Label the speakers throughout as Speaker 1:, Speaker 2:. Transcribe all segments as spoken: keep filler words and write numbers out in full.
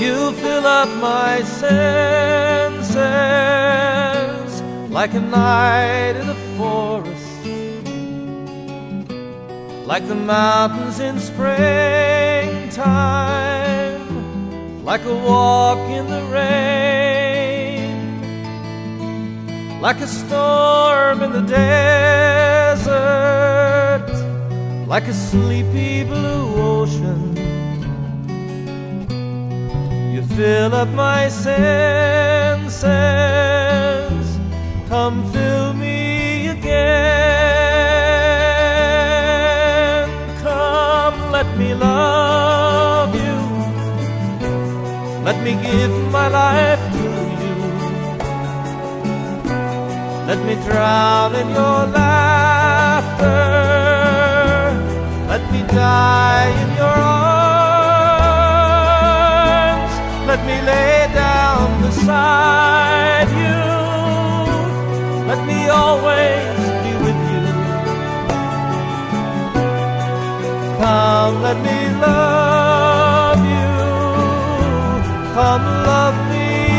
Speaker 1: You fill up my senses like a night in a forest, like the mountains in springtime, like a walk in the rain, like a storm in the desert, like a sleepy blue ocean. You fill up my senses, come fill me again. Come, let me love you, let me give my life to you, let me drown in your laughter, let me die in your arms, let me lay down beside you, let me always be with you. Come, let me love you, come love me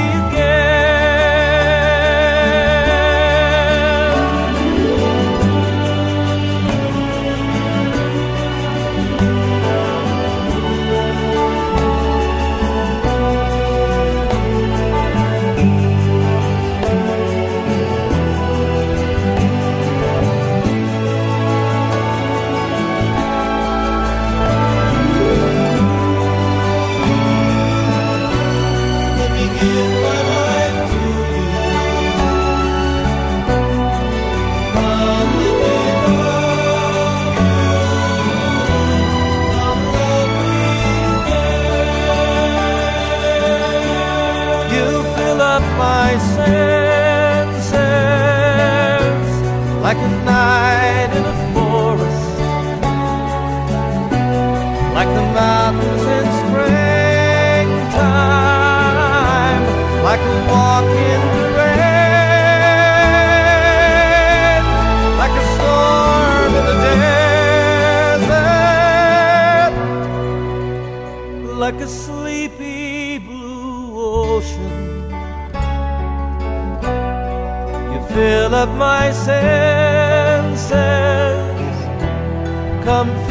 Speaker 1: my senses like a night in a forest, like the mountains in springtime, like a walk in the rain, like a storm in the desert, like a sleepy blue ocean. Fill up my senses, come